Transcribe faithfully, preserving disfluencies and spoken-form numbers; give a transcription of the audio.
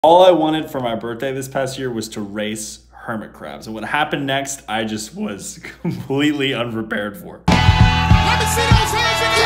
All I wanted for my birthday this past year was to race hermit crabs. And what happened next, I just was completely unprepared for. Let me see those hands again.